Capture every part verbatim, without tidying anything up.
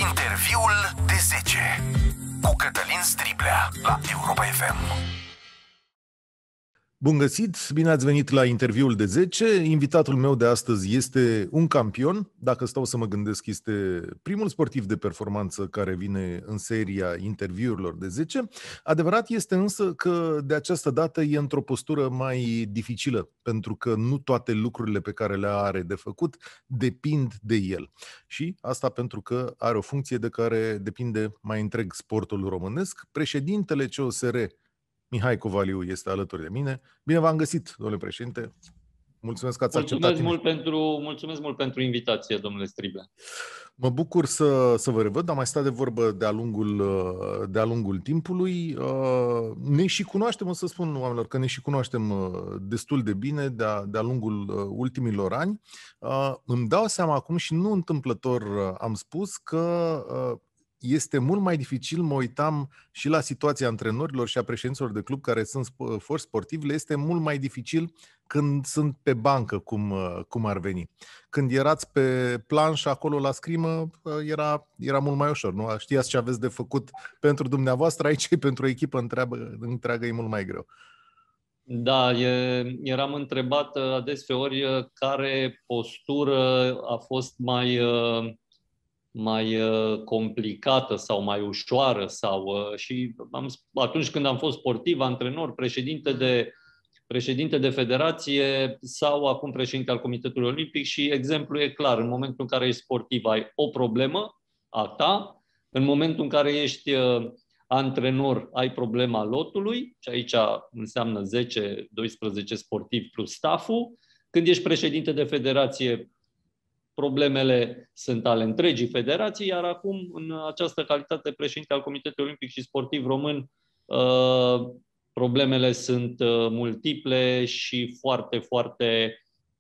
Interviul de zece cu Cătălin Striblea la Europa F M. Bun găsit, bine ați venit la Interviul de zece. Invitatul meu de astăzi este un campion. Dacă stau să mă gândesc, este primul sportiv de performanță care vine în seria interviurilor de zece. Adevărat este însă că de această dată e într-o postură mai dificilă, pentru că nu toate lucrurile pe care le are de făcut depind de el. Și asta pentru că are o funcție de care depinde mai întreg sportul românesc. Președintele C O S R, Mihai Covaliu, este alături de mine. Bine v-am găsit, domnule președinte. Mulțumesc că ați mulțumesc acceptat. Mult pentru, mulțumesc mult pentru invitație, domnule Striblea. Mă bucur să, să vă revăd. Am mai stat de vorbă de-a lungul, de-a lungul timpului. Ne și cunoaștem, o să spun oamenilor că ne și cunoaștem destul de bine de-a, de-a lungul ultimilor ani. Îmi dau seama acum și nu întâmplător am spus că este mult mai dificil, mă uitam și la situația antrenorilor și a președinților de club care sunt foști sportivi, le este mult mai dificil când sunt pe bancă, cum, cum ar veni. Când erați pe planșă acolo la scrimă, era, era mult mai ușor, nu? Știați ce aveți de făcut pentru dumneavoastră, aici pentru o echipă întreagă, întreagă e mult mai greu. Da, e, eram întrebat adeseori care postură a fost mai... mai complicată sau mai ușoară sau și am, atunci când am fost sportiv, antrenor, președinte de, președinte de federație sau acum președinte al Comitetului Olimpic și exemplul e clar, în momentul în care ești sportiv ai o problemă a ta, în momentul în care ești antrenor ai problema lotului și aici înseamnă zece doisprezece sportivi plus stafful, când ești președinte de federație problemele sunt ale întregii federații, iar acum, în această calitate președinte al Comitetului Olimpic și Sportiv Român, problemele sunt multiple și foarte, foarte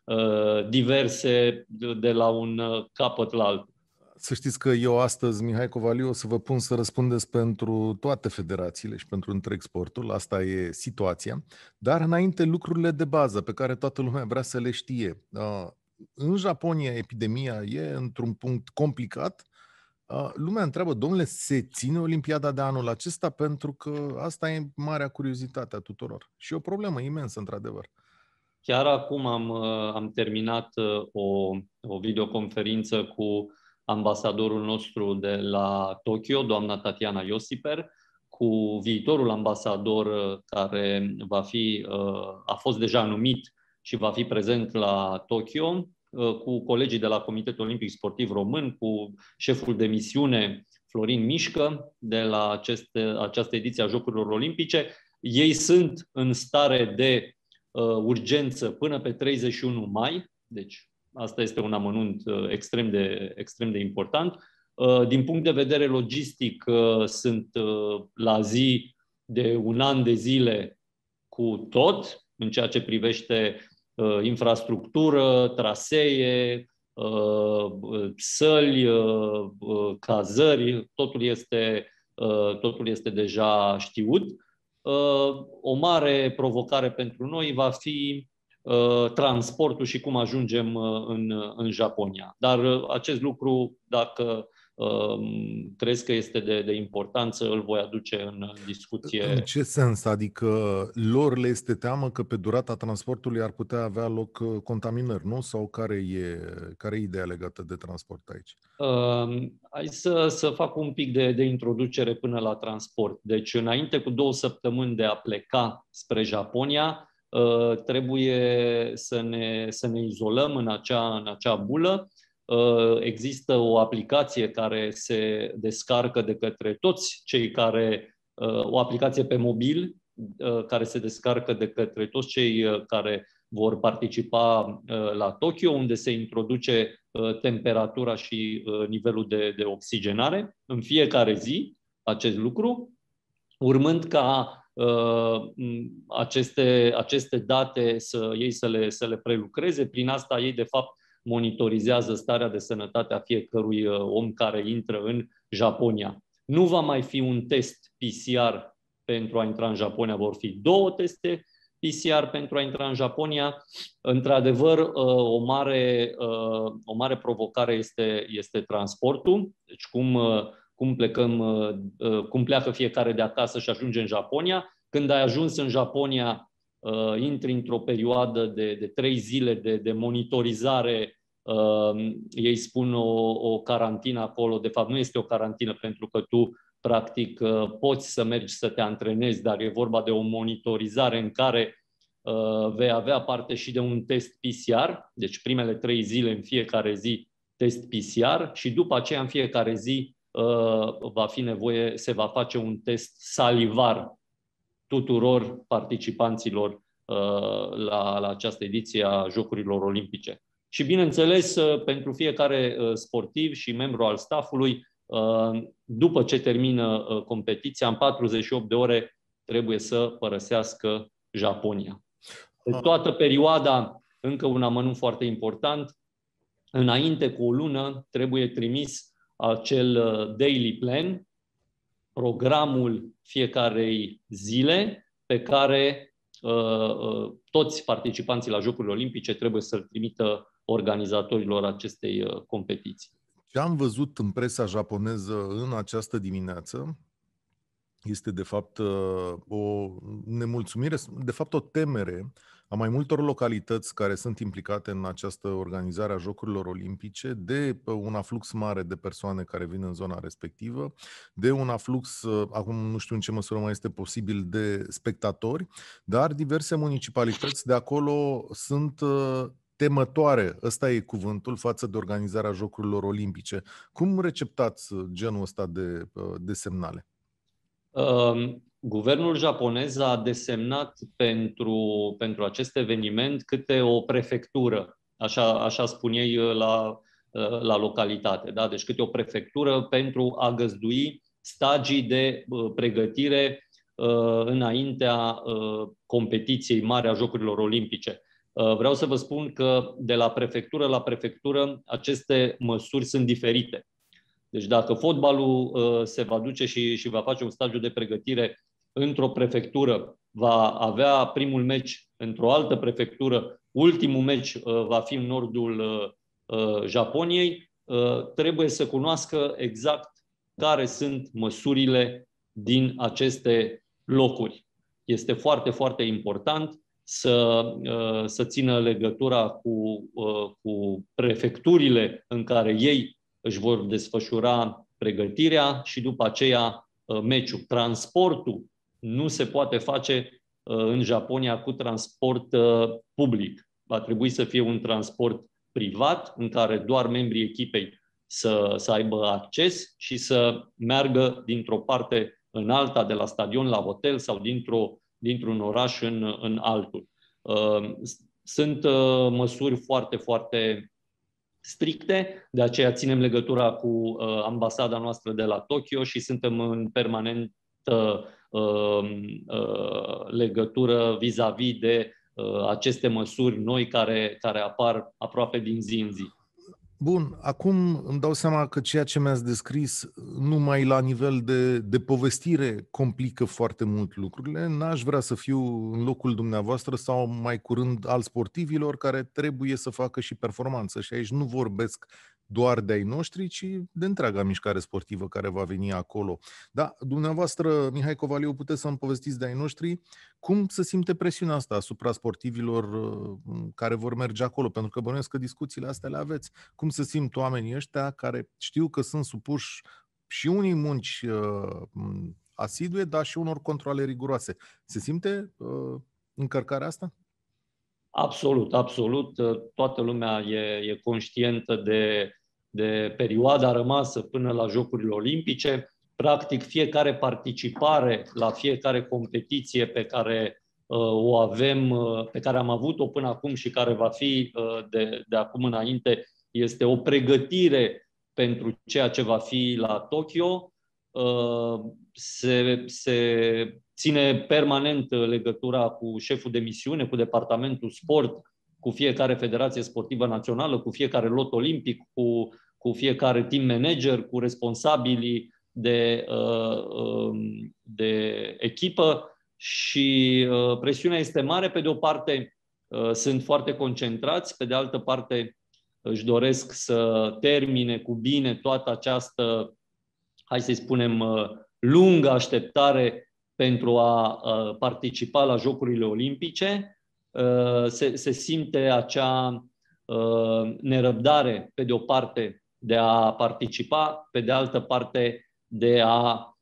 diverse de la un capăt la altul. Să știți că eu astăzi, Mihai Covaliu, o să vă pun să răspundeți pentru toate federațiile și pentru întreg sportul. Asta e situația. Dar înainte, lucrurile de bază pe care toată lumea vrea să le știe. În Japonia, epidemia e într-un punct complicat. Lumea întreabă, domnule, se ține Olimpiada de anul acesta? Pentru că asta e marea curiozitate a tuturor. Și e o problemă imensă, într-adevăr. Chiar acum am, am terminat o, o videoconferință cu ambasadorul nostru de la Tokyo, doamna Tatiana Iosiper, cu viitorul ambasador care va fi, a fost deja numit și va fi prezent la Tokyo, cu colegii de la Comitetul Olimpic Sportiv Român, cu șeful de misiune Florin Mișcă de la aceste, această ediție a Jocurilor Olimpice. Ei sunt în stare de uh, urgență până pe treizeci și unu mai, deci asta este un amănunt uh, extrem, de, extrem de important. Uh, din punct de vedere logistic, uh, sunt uh, la zi de un an de zile cu tot, în ceea ce privește uh, infrastructură, trasee, uh, săli, uh, cazări, totul este, uh, totul este deja știut. Uh, o mare provocare pentru noi va fi uh, transportul și cum ajungem uh, în, în Japonia. Dar uh, acest lucru, dacă crezi că este de, de importanță, îl voi aduce în discuție. În ce sens? Adică lor le este teamă că pe durata transportului ar putea avea loc contaminări, nu? Sau care e, care e ideea legată de transport aici? Uh, hai să, să fac un pic de, de introducere până la transport. Deci, înainte cu două săptămâni de a pleca spre Japonia, uh, trebuie să ne, să ne izolăm în acea, în acea bulă. Există o aplicație care se descarcă de către toți cei care, o aplicație pe mobil, care se descarcă de către toți cei care vor participa la Tokyo, unde se introduce temperatura și nivelul de, de oxigenare în fiecare zi, acest lucru, urmând ca aceste, aceste date să ei să le, să le prelucreze. Prin asta ei, de fapt, monitorizează starea de sănătate a fiecărui om care intră în Japonia. Nu va mai fi un test P C R pentru a intra în Japonia, vor fi două teste P C R pentru a intra în Japonia. Într-adevăr, o mare, o mare provocare este, este transportul. Deci cum, cum, plecăm, cum pleacă fiecare de acasă și ajunge în Japonia. Când ai ajuns în Japonia, intri într-o perioadă de, de trei zile de, de monitorizare. Ei spun o, o carantină acolo. De fapt, nu este o carantină pentru că tu practic poți să mergi să te antrenezi, dar e vorba de o monitorizare în care uh, vei avea parte și de un test P C R, deci primele trei zile în fiecare zi test P C R și după aceea în fiecare zi uh, va fi nevoie, se va face un test salivar tuturor participanților uh, la, la această ediție a Jocurilor Olimpice. Și bineînțeles, uh, pentru fiecare uh, sportiv și membru al staffului, după ce termină competiția, în patruzeci și opt de ore trebuie să părăsească Japonia. Pe toată perioada, încă un amănunt foarte important, înainte cu o lună trebuie trimis acel daily plan, programul fiecarei zile pe care uh, toți participanții la Jocurile Olimpice trebuie să-l trimită organizatorilor acestei uh, competiții. Ce am văzut în presa japoneză în această dimineață este de fapt o nemulțumire, de fapt o temere a mai multor localități care sunt implicate în această organizare a Jocurilor Olimpice de un aflux mare de persoane care vin în zona respectivă, de un aflux, acum nu știu în ce măsură mai este posibil, de spectatori, dar diverse municipalități de acolo sunt temătoare, ăsta e cuvântul, față de organizarea Jocurilor Olimpice. Cum receptați genul ăsta de, de semnale? Uh, guvernul japonez a desemnat pentru, pentru acest eveniment câte o prefectură, așa, așa spun ei la, la localitate. Da? Deci câte o prefectură pentru a găzdui stagii de uh, pregătire uh, înaintea uh, competiției mari a Jocurilor Olimpice. Vreau să vă spun că de la prefectură la prefectură aceste măsuri sunt diferite. Deci dacă fotbalul se va duce și, și va face un stagiu de pregătire într-o prefectură, va avea primul meci într-o altă prefectură, ultimul meci va fi în nordul Japoniei, trebuie să cunoască exact care sunt măsurile din aceste locuri. Este foarte, foarte important să, să țină legătura cu, cu prefecturile în care ei își vor desfășura pregătirea și după aceea meciul. Transportul nu se poate face în Japonia cu transport public. Va trebui să fie un transport privat în care doar membrii echipei să, să aibă acces și să meargă dintr-o parte în alta, de la stadion la hotel sau dintr-o dintr-un oraș în, în altul. Sunt măsuri foarte, foarte stricte, de aceea ținem legătura cu ambasada noastră de la Tokyo și suntem în permanentă legătură vis-a-vis de aceste măsuri noi care, care apar aproape din zi în zi. Bun, acum îmi dau seama că ceea ce mi-ați descris numai la nivel de, de povestire complică foarte mult lucrurile. N-aș vrea să fiu în locul dumneavoastră sau mai curând al sportivilor care trebuie să facă și performanță. Și aici nu vorbesc doar de ai noștri, ci de întreaga mișcare sportivă care va veni acolo. Da, dumneavoastră, Mihai Covaliu, puteți să-mi povestiți de ai noștri cum se simte presiunea asta asupra sportivilor care vor merge acolo, pentru că bănuiesc că discuțiile astea le aveți. Cum se simt oamenii ăștia care știu că sunt supuși și unii munci uh, asidue, dar și unor controale riguroase. Se simte uh, încărcarea asta? Absolut, absolut. Toată lumea e, e conștientă de, de perioada rămasă până la Jocurile Olimpice. Practic, fiecare participare la fiecare competiție pe care uh, o avem, uh, pe care am avut-o până acum și care va fi uh, de, de acum înainte, este o pregătire pentru ceea ce va fi la Tokyo. Uh, se, se ține permanent legătura cu șeful de misiune, cu departamentul sport, cu fiecare federație sportivă națională, cu fiecare lot olimpic, cu, cu fiecare team manager, cu responsabilii de, de echipă și uh, presiunea este mare. Pe de o parte uh, sunt foarte concentrați, pe de altă parte își doresc să termine cu bine toată această, hai să-i spunem, uh, lungă așteptare pentru a uh, participa la Jocurile Olimpice. Uh, se, se simte acea uh, nerăbdare, pe de o parte, de a participa, pe de altă parte, de a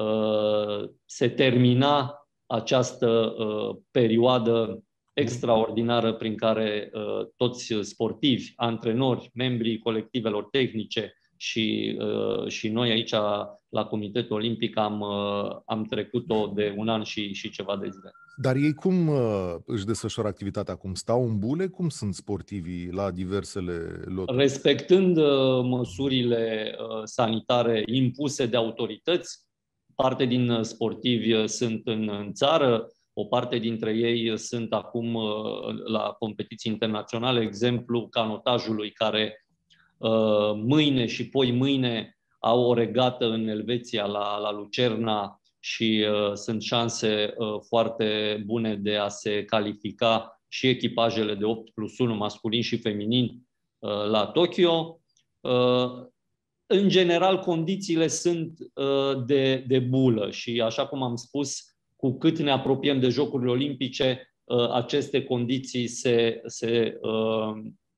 uh, se termina această uh, perioadă extraordinară prin care uh, toți sportivi, antrenori, membrii colectivelor tehnice și, uh, și noi aici la Comitetul Olimpic am, uh, am trecut-o de un an și, și ceva de zile. Dar ei cum uh, își desfășoară activitatea? Cum stau în bule? Cum sunt sportivii la diversele loturi? Respectând uh, măsurile uh, sanitare impuse de autorități, parte din sportivi sunt în, în țară, o parte dintre ei sunt acum uh, la competiții internaționale, exemplu canotajului care uh, mâine și poi mâine au o regată în Elveția la, la Lucerna și uh, sunt șanse uh, foarte bune de a se califica și echipajele de opt plus unu, masculin și feminin, uh, la Tokyo. Uh, În general, condițiile sunt uh, de, de bulă și, așa cum am spus, cu cât ne apropiem de Jocurile Olimpice, uh, aceste condiții se, se, uh,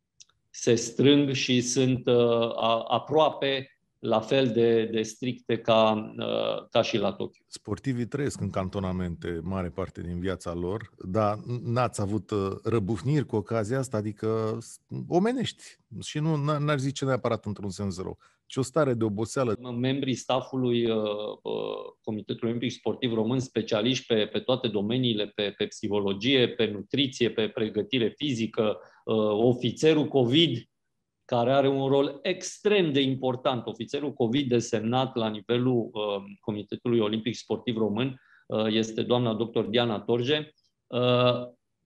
se strâng și sunt uh, aproape la fel de, de stricte ca, uh, ca și la Tokyo. Sportivii trăiesc în cantonamente mare parte din viața lor, dar n-ați avut răbufniri cu ocazia asta, adică omenești și nu n-aș zice neapărat într-un sens rău, ci o stare de oboseală. Membrii staffului uh, Comitetului Olimpic Sportiv Român, specialiști pe, pe toate domeniile, pe, pe psihologie, pe nutriție, pe pregătire fizică, uh, ofițerul COVID, care are un rol extrem de important, ofițerul COVID desemnat la nivelul uh, Comitetului Olimpic Sportiv Român, uh, este doamna doctor Diana Torge, uh,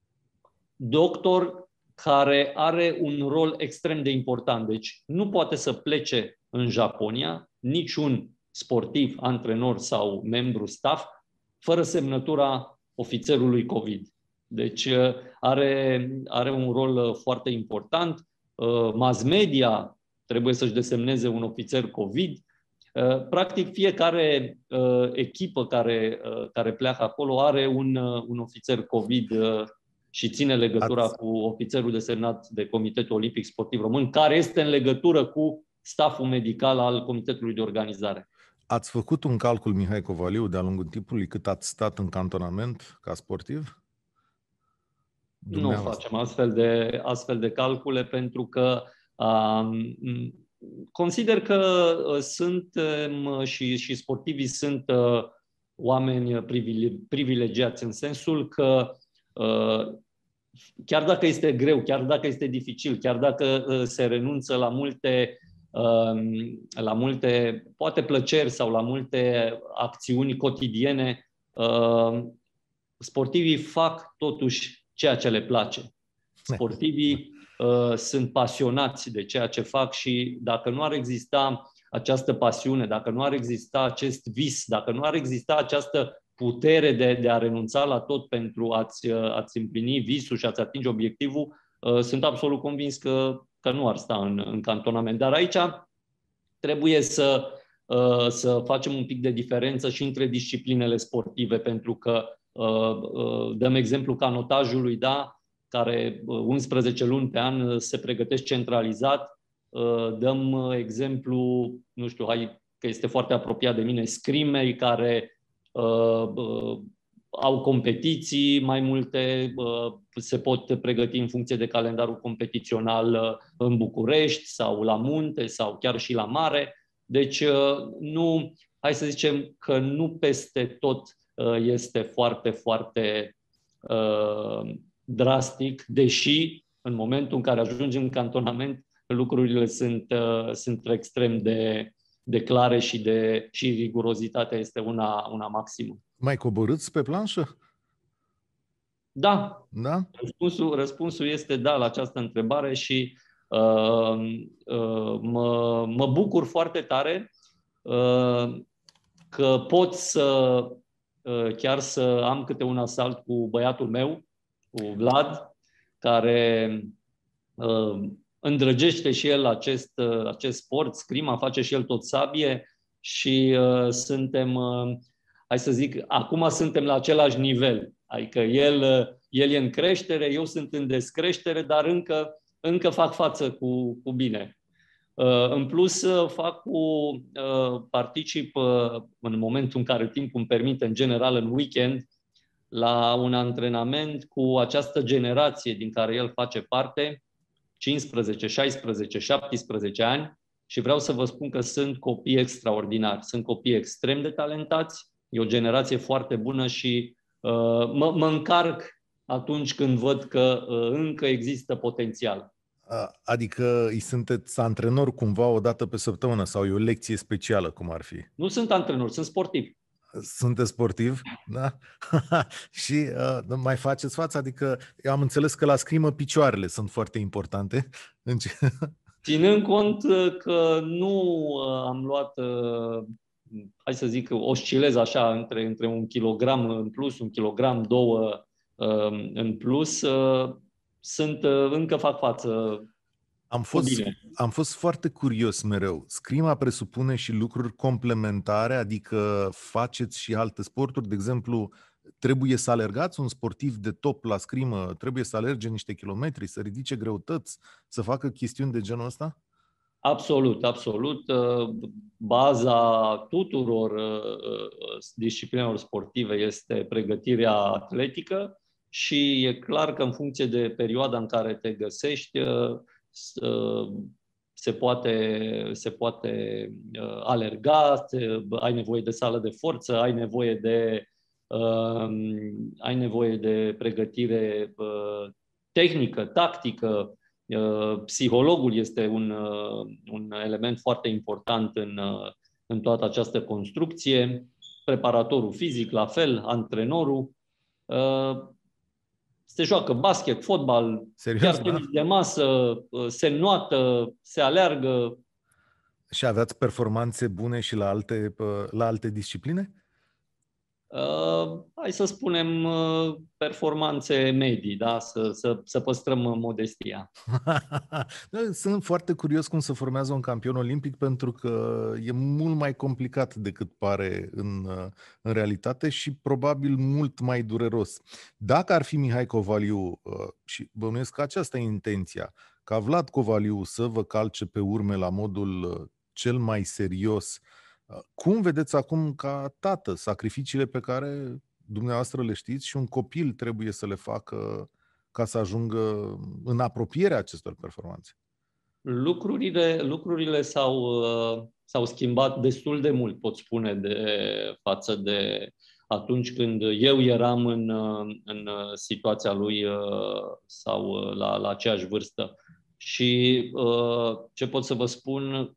doctor care are un rol extrem de important. Deci nu poate să plece în Japonia niciun sportiv, antrenor sau membru staff fără semnătura ofițerului COVID. Deci uh, are, are un rol foarte important. Mass media trebuie să-și desemneze un ofițer COVID. Practic, fiecare echipă care, care pleacă acolo are un, un ofițer COVID și ține legătura Ați... cu ofițerul desemnat de Comitetul Olimpic Sportiv Român, care este în legătură cu stafful medical al Comitetului de Organizare. Ați făcut un calcul, Mihai Covaliu, de-a lungul timpului cât ați stat în cantonament ca sportiv? Nu facem astfel de, astfel de calcule pentru că um, consider că suntem și, și sportivii sunt uh, oameni privilegiați în sensul că uh, chiar dacă este greu, chiar dacă este dificil, chiar dacă uh, se renunță la multe, uh, la multe, poate plăceri sau la multe acțiuni cotidiene, uh, sportivii fac totuși ceea ce le place. Sportivii uh, sunt pasionați de ceea ce fac și dacă nu ar exista această pasiune, dacă nu ar exista acest vis, dacă nu ar exista această putere de, de a renunța la tot pentru a-ți, a-ți împlini visul și a-ți atinge obiectivul, uh, sunt absolut convins că, că nu ar sta în, în cantonament. Dar aici trebuie să, uh, să facem un pic de diferență și între disciplinele sportive, pentru că dăm exemplu canotajului, da, care unsprezece luni pe an se pregătește centralizat. Dăm exemplu, nu știu, hai, că este foarte apropiat de mine, scrimei, care uh, uh, au competiții mai multe, uh, se pot pregăti în funcție de calendarul competițional uh, în București sau la munte sau chiar și la mare. Deci uh, nu, hai să zicem că nu peste tot este foarte, foarte uh, drastic, deși în momentul în care ajungi în cantonament, lucrurile sunt, uh, sunt extrem de, de clare și, de, și rigurozitatea este una, una maximă. Mai coborâți pe planșă? Da. Da? Răspunsul, răspunsul este da la această întrebare și uh, uh, mă, mă bucur foarte tare uh, că pot să chiar să am câte un asalt cu băiatul meu, cu Vlad, care îndrăgește și el acest, acest sport, scrima, face și el tot sabie și suntem, hai să zic, acum suntem la același nivel. Adică el, el e în creștere, eu sunt în descreștere, dar încă, încă fac față cu, cu bine. În plus, fac cu, particip în momentul în care timpul îmi permite, în general în weekend, la un antrenament cu această generație din care el face parte, cincisprezece, șaisprezece, șaptesprezece ani, și vreau să vă spun că sunt copii extraordinari, sunt copii extrem de talentați, e o generație foarte bună și uh, mă, mă încarc atunci când văd că uh, încă există potențial. Adică îi sunteți antrenor cumva o dată pe săptămână sau e o lecție specială, cum ar fi? Nu sunt antrenor, sunt sportiv. Sunteți sportiv? Da? Și uh, mai faceți față? Adică eu am înțeles că la scrimă picioarele sunt foarte importante. Ținând cont că nu am luat, hai să zic, oscilez așa între, între un kilogram în plus, un kilogram, două în plus, sunt, încă fac față. Am fost, am fost foarte curios mereu. Scrima presupune și lucruri complementare, adică faceți și alte sporturi. De exemplu, trebuie să alergați, un sportiv de top la scrimă trebuie să alerge niște kilometri, să ridice greutăți, să facă chestiuni de genul ăsta? Absolut, absolut. Baza tuturor disciplinelor sportive este pregătirea atletică și e clar că în funcție de perioada în care te găsești, se poate, se poate alerga, ai nevoie de sală de forță, ai nevoie de, ai nevoie de pregătire tehnică, tactică. Psihologul este un, un element foarte important în, în toată această construcție, preparatorul fizic, la fel, antrenorul. Se joacă basket, fotbal, serios, chiar tenis da? de masă, se înnoată, se aleargă. Și aveați performanțe bune și la alte, la alte discipline? Uh, hai să spunem uh, performanțe medii, da? să, să, să păstrăm modestia. Sunt foarte curios cum se formează un campion olimpic, pentru că e mult mai complicat decât pare în, în realitate și probabil mult mai dureros. Dacă ar fi Mihai Covaliu, uh, și bănuiesc că aceasta e intenția, ca Vlad Covaliu să vă calce pe urme la modul cel mai serios, cum vedeți acum ca tată sacrificiile pe care dumneavoastră le știți și un copil trebuie să le facă ca să ajungă în apropierea acestor performanțe? Lucrurile, lucrurile s-au, s-au schimbat destul de mult, pot spune, de față de atunci când eu eram în, în situația lui sau la, la aceeași vârstă. Și ce pot să vă spun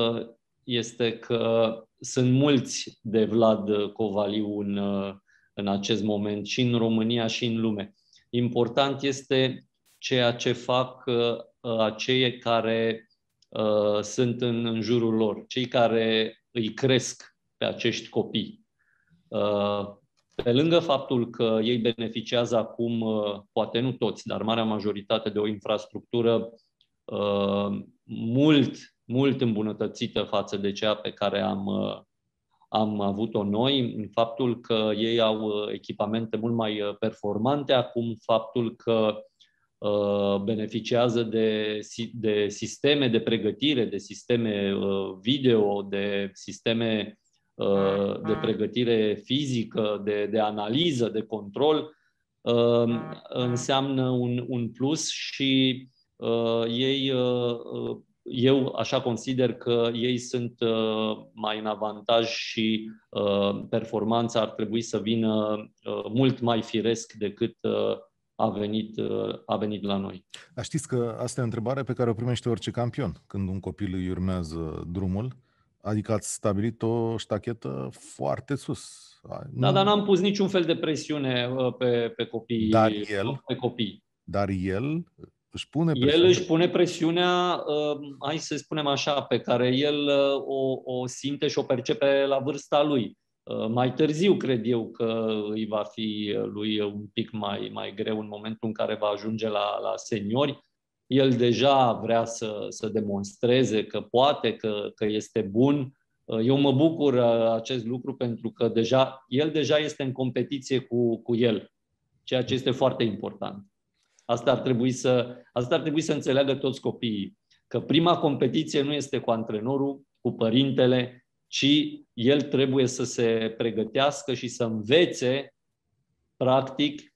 este că sunt mulți de Vlad Covaliu în, în acest moment, și în România și în lume. Important este ceea ce fac uh, acei care uh, sunt în, în jurul lor, cei care îi cresc pe acești copii. Uh, pe lângă faptul că ei beneficiază acum, uh, poate nu toți, dar marea majoritate, de o infrastructură uh, mult, mult îmbunătățită față de cea pe care am, uh, am avut-o noi, în faptul că ei au echipamente mult mai performante acum, faptul că uh, beneficiază de, de sisteme de pregătire, de sisteme uh, video, de sisteme uh, de pregătire fizică, de, de analiză, de control, uh, înseamnă un, un plus și uh, ei uh, eu așa consider că ei sunt uh, mai în avantaj și uh, performanța ar trebui să vină uh, mult mai firesc decât uh, a, venit, uh, a venit la noi. Dar știți că asta e o întrebare pe care o primește orice campion când un copil îi urmează drumul. Adică ați stabilit o ștachetă foarte sus. Da, nu... dar n-am pus niciun fel de presiune uh, pe, pe copii. Dar el, pe copii. Dar el... Își pune el își pune presiunea, uh, hai să spunem așa, pe care el uh, o, o simte și o percepe la vârsta lui. Mai târziu cred eu că îi va fi lui un pic mai, mai greu în momentul în care va ajunge la, la seniori. El deja vrea să, să demonstreze că poate, că, că este bun. Eu mă bucur acest lucru pentru că deja, el deja este în competiție cu, cu el, ceea ce este foarte important. Asta ar trebui să, asta ar trebui să înțeleagă toți copiii, că prima competiție nu este cu antrenorul, cu părintele, ci el trebuie să se pregătească și să învețe, practic,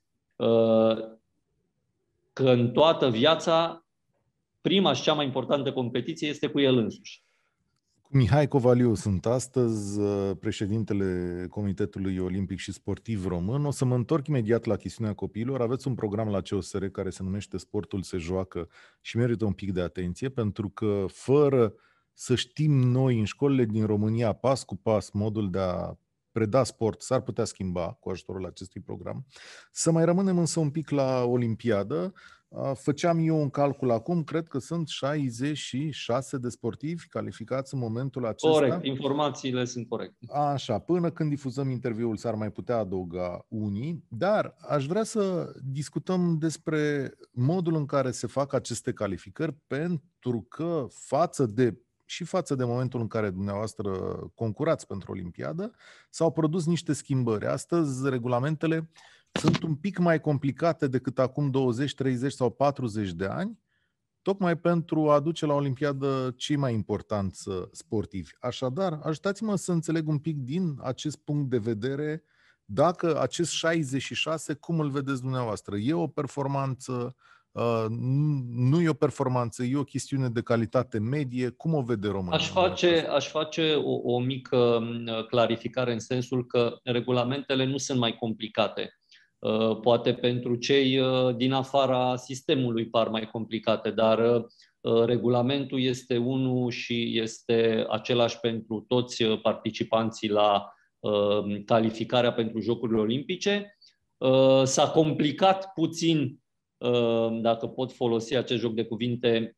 că în toată viața, prima și cea mai importantă competiție este cu el însuși. Mihai Covaliu sunt astăzi, președintele Comitetului Olimpic și Sportiv Român. O să mă întorc imediat la chestiunea copiilor. Aveți un program la C O S R care se numește Sportul se joacă și merită un pic de atenție, pentru că fără să știm noi în școlile din România, pas cu pas, modul de a preda sport s-ar putea schimba cu ajutorul acestui program. Să mai rămânem însă un pic la Olimpiadă. Făceam eu un calcul acum, cred că sunt șaizeci și șase de sportivi calificați în momentul acesta. Corect, informațiile sunt corecte. Așa, până când difuzăm interviul s-ar mai putea adăuga unii, dar aș vrea să discutăm despre modul în care se fac aceste calificări, pentru că față de și față de momentul în care dumneavoastră concurați pentru Olimpiadă, s-au produs niște schimbări. Astăzi, regulamentele sunt un pic mai complicate decât acum douăzeci, treizeci sau patruzeci de ani, tocmai pentru a aduce la Olimpiadă cei mai importanți sportivi. Așadar, ajutați-mă să înțeleg un pic din acest punct de vedere, dacă acest șaizeci și șase, cum îl vedeți dumneavoastră? E o performanță? Nu e o performanță, e o chestiune de calitate medie? Cum o vede România? Aș face, aș face o, o mică clarificare în sensul că regulamentele nu sunt mai complicate. Poate pentru cei din afara sistemului par mai complicate, dar regulamentul este unul și este același pentru toți participanții la calificarea pentru Jocurile Olimpice. S-a complicat puțin, dacă pot folosi acest joc de cuvinte,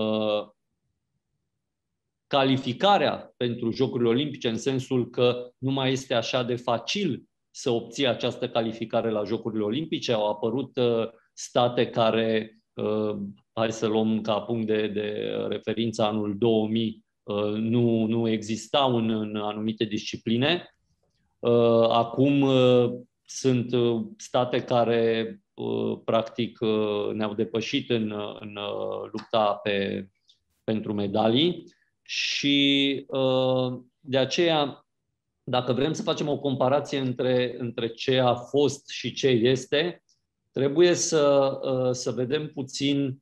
calificarea pentru Jocurile Olimpice, în sensul că nu mai este așa de facil să obții această calificare la Jocurile Olimpice. Au apărut state care, hai să luăm ca punct de, de referință anul două mii, nu, nu existau în, în anumite discipline. Acum sunt state care practic ne-au depășit în, în lupta pe, pentru medalii și de aceea, dacă vrem să facem o comparație între, între ce a fost și ce este, trebuie să, să vedem puțin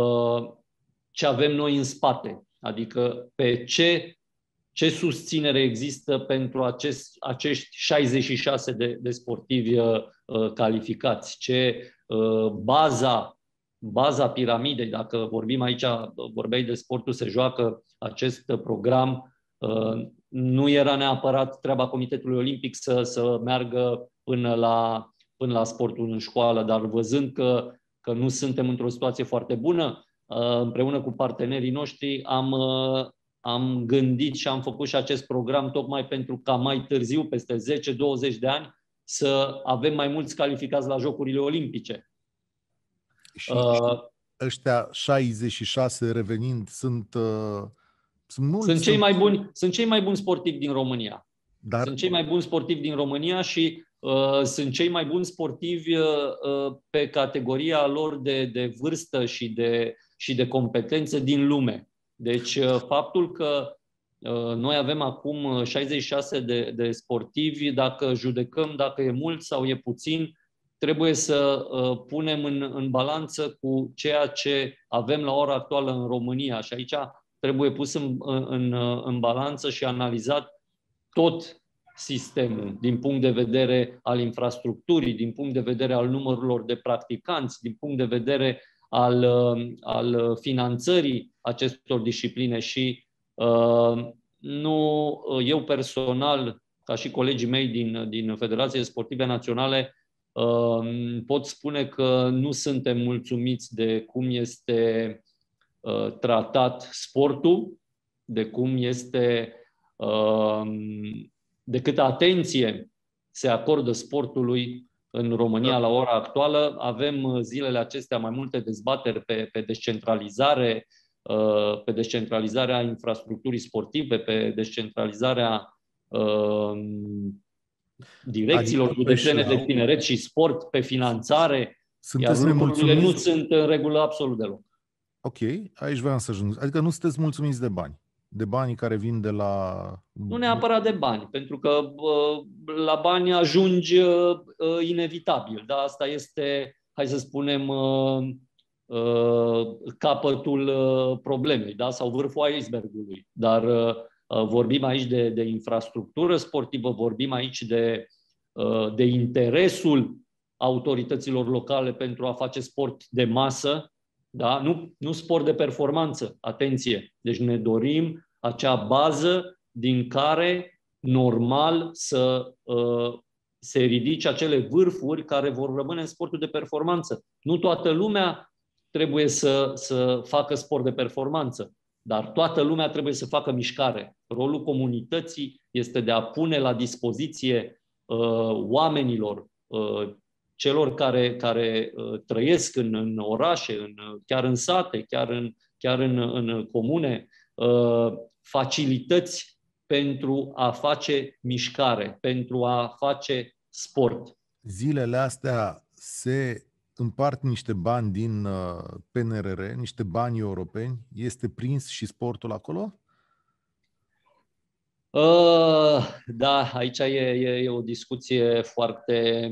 ce avem noi în spate. Adică pe ce, ce susținere există pentru acest, acești șaizeci și șase de, de sportivi calificați. Ce baza, baza piramidei, dacă vorbim aici, vorbeai de Sportul se joacă, acest program, nu era neapărat treaba Comitetului Olimpic să, să meargă până la, până la sportul în școală, dar văzând că, că nu suntem într-o situație foarte bună, împreună cu partenerii noștri am, am gândit și am făcut și acest program tocmai pentru ca mai târziu, peste zece douăzeci de ani, să avem mai mulți calificați la Jocurile Olimpice. Și, uh, și ăștia șaizeci și șase, revenind, sunt... Uh... Sunt, mulți, sunt, cei sunt... Mai buni, sunt cei mai buni sportivi din România. Dar... Sunt cei mai buni sportivi din România și uh, sunt cei mai buni sportivi uh, pe categoria lor de, de vârstă și de, și de competențe din lume. Deci uh, faptul că uh, noi avem acum șaizeci și șase de, de sportivi, dacă judecăm dacă e mult sau e puțin, trebuie să uh, punem în, în balanță cu ceea ce avem la ora actuală în România. Și aici trebuie pus în, în, în balanță și analizat tot sistemul din punct de vedere al infrastructurii, din punct de vedere al numărurilor de practicanți, din punct de vedere al, al finanțării acestor discipline și uh, nu, eu personal, ca și colegii mei din, din Federațiile Sportive Naționale, uh, pot spune că nu suntem mulțumiți de cum este tratat sportul, de cum este de câtă atenție se acordă sportului în România la ora actuală. Avem zilele acestea mai multe dezbateri pe, pe descentralizare, pe descentralizarea infrastructurii sportive, pe descentralizarea direcțiilor județene de tineret și sport, pe finanțare, sunteți iar lucrurile nu sunt în regulă absolut deloc. Ok, aici vreau să ajung. Adică nu sunteți mulțumiți de bani, de banii care vin de la... Nu neapărat de bani, pentru că la bani ajungi inevitabil. Da? Asta este, hai să spunem, capătul problemei, da? Sau vârful icebergului. Dar vorbim aici de, de infrastructură sportivă, vorbim aici de, de interesul autorităților locale pentru a face sport de masă, da? Nu, nu sport de performanță, atenție. Deci ne dorim acea bază din care normal să uh, se ridice acele vârfuri care vor rămâne în sportul de performanță. Nu toată lumea trebuie să, să facă sport de performanță, dar toată lumea trebuie să facă mișcare. Rolul comunității este de a pune la dispoziție uh, oamenilor, uh, celor care, care uh, trăiesc în, în orașe, în, chiar în sate, chiar în, chiar în, în comune, uh, facilități pentru a face mișcare, pentru a face sport. Zilele astea se împart niște bani din P N R R, niște bani europeni. Este prins și sportul acolo? Uh, da, aici e, e, e o discuție foarte...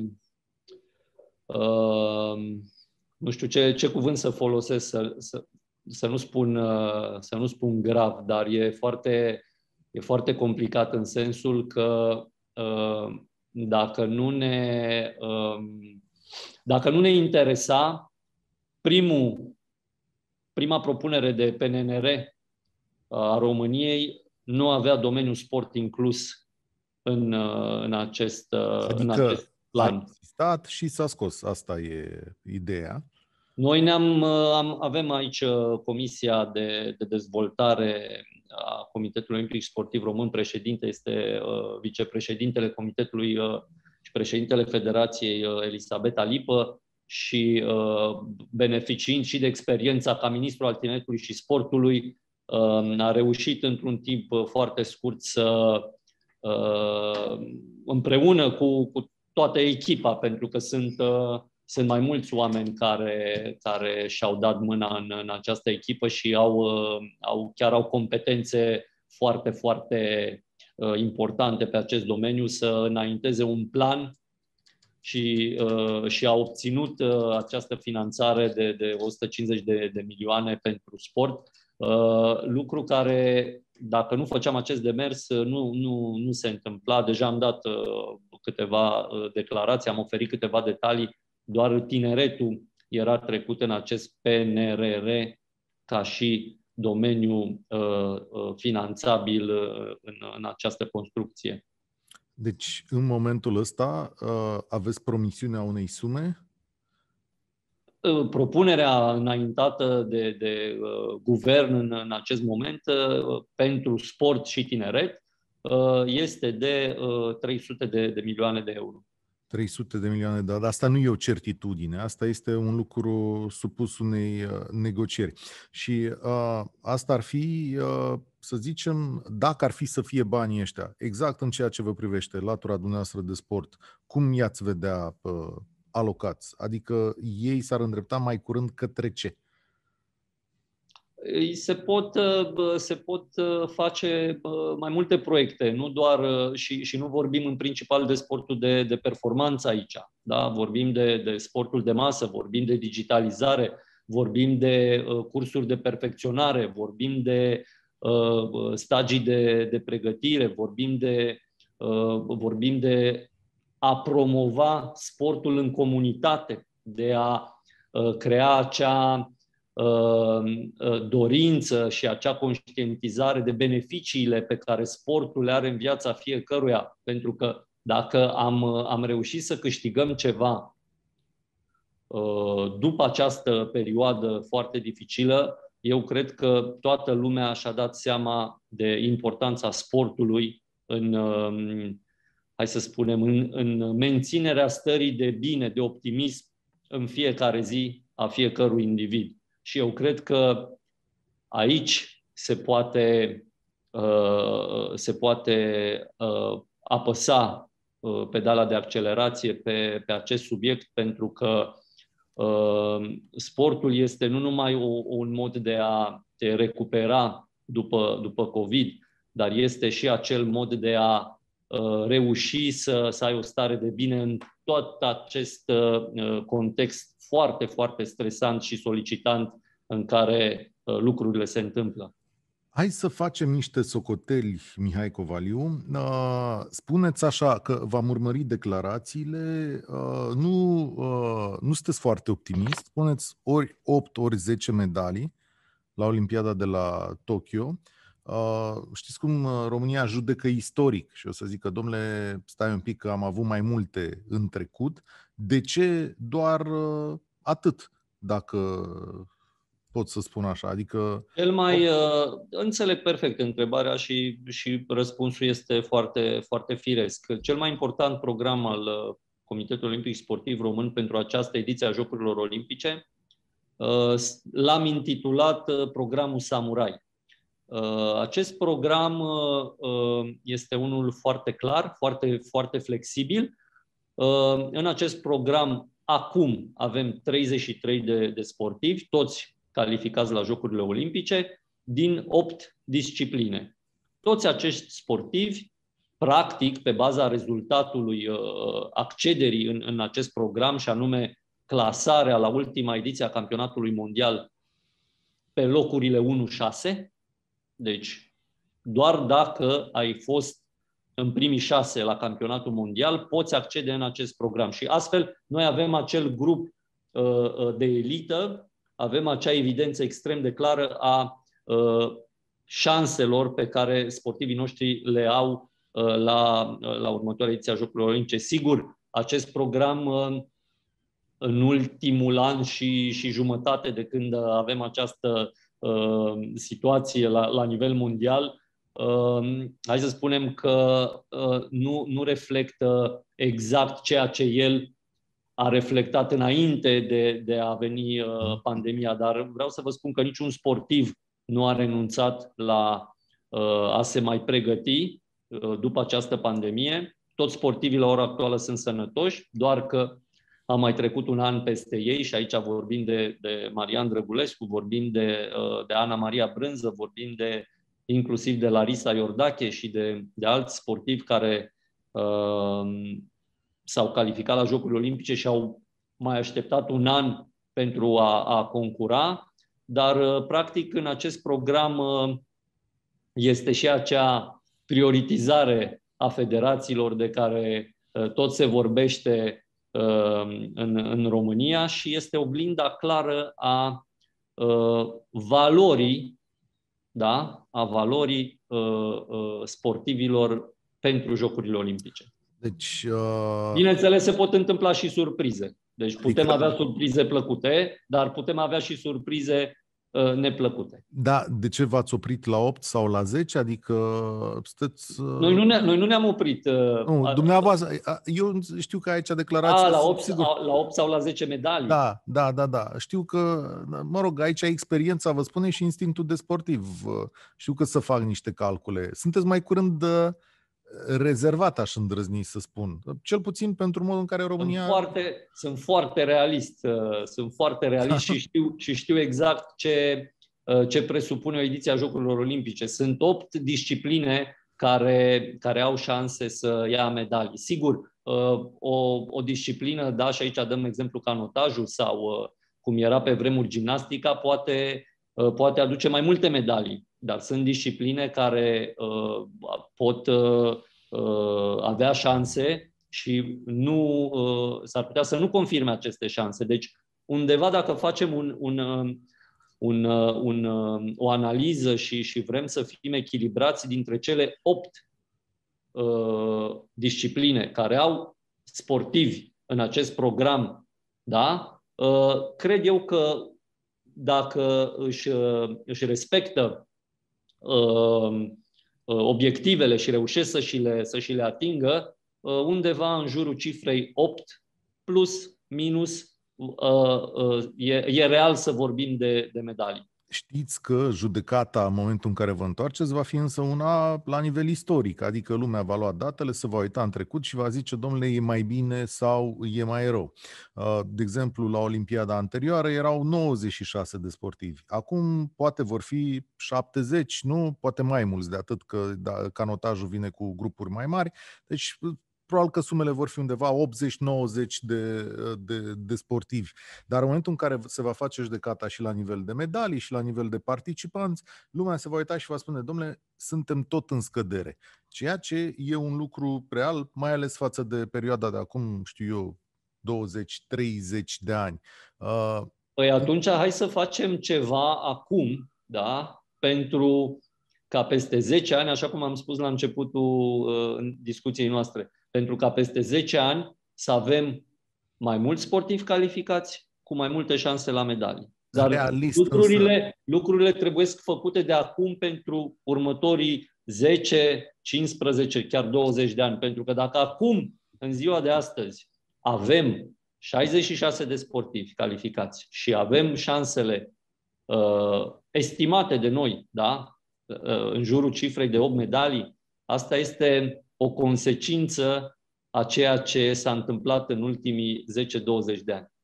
Uh, nu știu ce, ce cuvânt să folosesc, să, să, să, nu spun, uh, să nu spun grav, dar e foarte, e foarte complicat în sensul că uh, dacă nu ne, uh, dacă nu ne interesa, primul, prima propunere de P N R R a României nu avea domeniul sport inclus în, uh, în, acest, uh, adică în acest plan. A existat și s-a scos, asta e ideea. Noi ne-am, am, avem aici Comisia de, de Dezvoltare a Comitetului Olimpic Sportiv Român. Președinte este uh, vicepreședintele Comitetului uh, și președintele Federației uh, Elisabeta Lipă și uh, beneficiind și de experiența ca ministru al tineretului și sportului, uh, a reușit într-un timp foarte scurt să uh, împreună cu, cu toată echipa, pentru că sunt, uh, sunt mai mulți oameni care, care și-au dat mâna în, în această echipă și au, uh, au, chiar au competențe foarte, foarte uh, importante pe acest domeniu, să înainteze un plan și, uh, și a obținut uh, această finanțare de, de o sută cincizeci de, de milioane pentru sport, uh, lucru care, dacă nu făceam acest demers, nu, nu, nu se întâmpla. Deja am dat uh, câteva declarații, am oferit câteva detalii, doar tineretul era trecut în acest P N R R ca și domeniu uh, finanțabil în, în această construcție. Deci, în momentul ăsta, uh, aveți promisiunea unei sume? Propunerea înaintată de, de uh, guvern în, în acest moment uh, pentru sport și tineret este de trei sute de, de milioane de euro. trei sute de milioane de euro. Dar asta nu e o certitudine, asta este un lucru supus unei uh, negocieri. Și uh, asta ar fi, uh, să zicem, dacă ar fi să fie banii ăștia, exact în ceea ce vă privește, latura dumneavoastră de sport, cum i-ați vedea uh, alocați? Adică ei s-ar îndrepta mai curând către ce? Se pot, se pot face mai multe proiecte, nu doar și, și nu vorbim în principal de sportul de, de performanță aici. Da? Vorbim de, de sportul de masă, vorbim de digitalizare, vorbim de uh, cursuri de perfecționare, vorbim de uh, stagii de, de pregătire, vorbim de, uh, vorbim de a promova sportul în comunitate, de a uh, crea acea dorință și acea conștientizare de beneficiile pe care sportul le are în viața fiecăruia. Pentru că dacă am, am reușit să câștigăm ceva după această perioadă foarte dificilă, eu cred că toată lumea și-a dat seama de importanța sportului în, hai să spunem, în, în menținerea stării de bine, de optimism în fiecare zi a fiecărui individ. Și eu cred că aici se poate, uh, se poate uh, apăsa uh, pedala de accelerație pe, pe acest subiect, pentru că uh, sportul este nu numai o, un mod de a te recupera după, după COVID, dar este și acel mod de a uh, reuși să, să ai o stare de bine în tot acest uh, context foarte, foarte stresant și solicitant în care uh, lucrurile se întâmplă. Hai să facem niște socoteli, Mihai Covaliu. Spuneți așa că v-am urmărit declarațiile, nu, nu sunteți foarte optimist, spuneți ori opt, ori zece medalii la Olimpiada de la Tokyo. Știți cum România judecă istoric și o să zic că, domnule, stai un pic că am avut mai multe în trecut. De ce doar atât, dacă pot să spun așa? Adică... Cel mai uh, înțeleg perfect întrebarea și, și răspunsul este foarte, foarte firesc. Cel mai important program al uh, Comitetului Olimpic Sportiv Român pentru această ediție a Jocurilor Olimpice uh, l-am intitulat uh, Programul Samurai. Uh, acest program uh, este unul foarte clar, foarte, foarte flexibil. Uh, în acest program acum avem treizeci și trei de, de sportivi, toți calificați la Jocurile Olimpice, din opt discipline. Toți acești sportivi, practic, pe baza rezultatului uh, accederii în, în acest program, și anume clasarea la ultima ediție a Campionatului Mondial pe locurile unu șase, deci doar dacă ai fost în primii șase la Campionatul Mondial, poți accede în acest program. Și astfel, noi avem acel grup uh, de elită, avem acea evidență extrem de clară a uh, șanselor pe care sportivii noștri le au uh, la, uh, la următoarea ediție a Jocurilor Olimpice. Sigur, acest program uh, în ultimul an și, și jumătate de când avem această uh, situație la, la nivel mondial, uh, hai să spunem că uh, nu, nu reflectă exact ceea ce el a reflectat înainte de, de a veni uh, pandemia, dar vreau să vă spun că niciun sportiv nu a renunțat la uh, a se mai pregăti uh, după această pandemie. Toți sportivii la ora actuală sunt sănătoși, doar că a mai trecut un an peste ei și aici vorbim de, de Marian Drăgulescu, vorbim de, uh, de Ana Maria Brânză, vorbim de, inclusiv de Larisa Iordache și de, de alți sportivi care uh, s-au calificat la Jocurile Olimpice și au mai așteptat un an pentru a, a concura, dar practic în acest program este și acea prioritizare a federațiilor de care tot se vorbește în, în România și este oglinda clară a valorii, da, a valorii sportivilor pentru Jocurile Olimpice. Deci, uh... Bineînțeles, se pot întâmpla și surprize. Deci putem avea surprize plăcute, dar putem avea și surprize uh, neplăcute. Da, de ce v-ați oprit la opt sau la zece? Adică sunteți... Uh... Noi, nu ne, noi nu ne-am oprit. Uh, nu, dumneavoastră, eu știu că aici declarația... A, la opt, sigur. la opt sau la zece medalii? Da, da, da, da. Știu că, mă rog, aici experiența vă spune și instinctul de sportiv. Știu că să fac niște calcule. Sunteți mai curând... Uh... rezervat, aș îndrăzni să spun. Cel puțin pentru modul în care România... Sunt foarte, sunt foarte realist. Sunt foarte realist și, știu, și știu exact ce, ce presupune o ediție a Jocurilor Olimpice. Sunt opt discipline care, care au șanse să ia medalii. Sigur, o, o disciplină, da, și aici dăm exemplu canotajul sau cum era pe vremuri gimnastica, poate, poate aduce mai multe medalii. Dar sunt discipline care uh, pot uh, avea șanse și nu, uh, s-ar putea să nu confirme aceste șanse. Deci, undeva, dacă facem un, un, un, un, o analiză și, și vrem să fim echilibrați dintre cele opt uh, discipline care au sportivi în acest program, da? uh, cred eu că dacă își, își respectă obiectivele și reușesc să și le, să și le atingă, undeva în jurul cifrei opt, plus, minus, e, e real să vorbim de, de medalii. Știți că judecata, în momentul în care vă întoarceți, va fi însă una la nivel istoric, adică lumea va lua datele, se va uita în trecut și va zice, domnule, e mai bine sau e mai rău. De exemplu, la Olimpiada anterioară erau nouăzeci și șase de sportivi. Acum poate vor fi șaptezeci, nu? Poate mai mulți de atât, că da, canotajul vine cu grupuri mai mari. Deci probabil că sumele vor fi undeva optzeci nouăzeci de, de, de sportivi. Dar în momentul în care se va face judecata și la nivel de medalii și la nivel de participanți, lumea se va uita și va spune, domnule, suntem tot în scădere. Ceea ce e un lucru real, mai ales față de perioada de acum, știu eu, douăzeci treizeci de ani. Uh, păi atunci hai să facem ceva acum, da? Pentru ca peste zece ani, așa cum am spus la începutul uh, discuției noastre, pentru ca peste zece ani să avem mai mulți sportivi calificați cu mai multe șanse la medalii. Dar realist, lucrurile, însă... lucrurile trebuie făcute de acum pentru următorii zece, cincisprezece, chiar douăzeci de ani. Pentru că dacă acum, în ziua de astăzi, avem șaizeci și șase de sportivi calificați și avem șansele uh, estimate de noi, da? uh, în jurul cifrei de opt medalii, asta este o consecință a ceea ce s-a întâmplat în ultimii zece douăzeci de ani.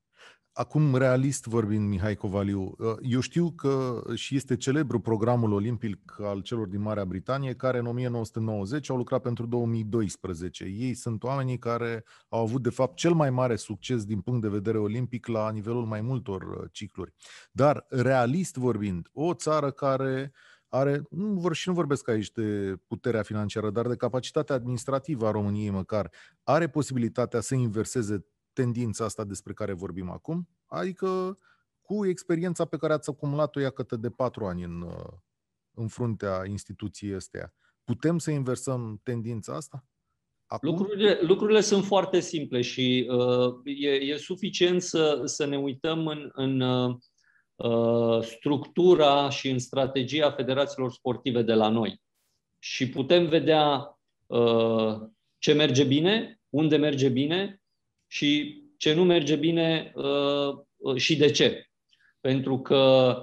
Acum, realist vorbind, Mihai Covaliu, eu știu că și este celebru programul olimpic al celor din Marea Britanie, care în o mie nouă sute nouăzeci au lucrat pentru două mii doisprezece. Ei sunt oamenii care au avut, de fapt, cel mai mare succes din punct de vedere olimpic la nivelul mai multor cicluri. Dar, realist vorbind, o țară care are, nu vor, și nu vorbesc aici de puterea financiară, dar de capacitatea administrativă a României măcar, are posibilitatea să inverseze tendința asta despre care vorbim acum, adică cu experiența pe care ați acumulat-o iată de patru ani în, în fruntea instituției astea. Putem să inversăm tendința asta? Acum? Lucrurile, lucrurile sunt foarte simple și uh, e, e suficient să, să ne uităm în, în uh, structura și în strategia federațiilor sportive de la noi. Și putem vedea uh, ce merge bine, unde merge bine, și ce nu merge bine uh, și de ce. Pentru că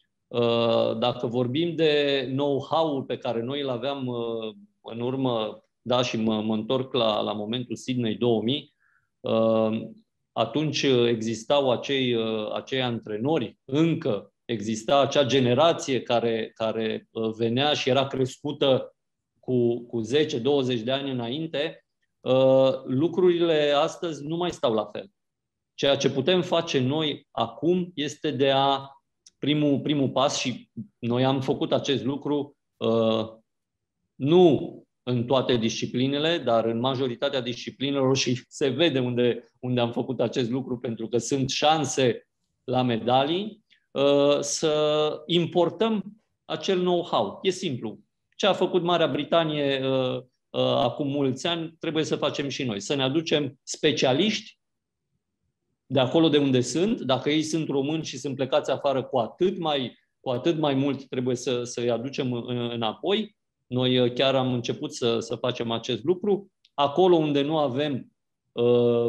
uh, dacă vorbim de know-how-ul pe care noi îl aveam uh, în urmă, da, și mă, mă întorc la, la momentul Sydney două mii, uh, atunci existau acei, uh, acei antrenori, încă exista acea generație care, care uh, venea și era crescută cu, cu zece douăzeci de ani înainte. Uh, lucrurile astăzi nu mai stau la fel. Ceea ce putem face noi acum este de a, primul, primul pas, și noi am făcut acest lucru uh, nu în toate disciplinele, dar în majoritatea disciplinelor, și se vede unde, unde am făcut acest lucru, pentru că sunt șanse la medalii, uh, să importăm acel know-how. E simplu. Ce a făcut Marea Britanie uh, acum mulți ani, trebuie să facem și noi. Să ne aducem specialiști de acolo de unde sunt. Dacă ei sunt români și sunt plecați afară, cu atât mai, cu atât mai mult trebuie să, să-i aducem înapoi. Noi chiar am început să, să facem acest lucru. Acolo unde nu avem uh,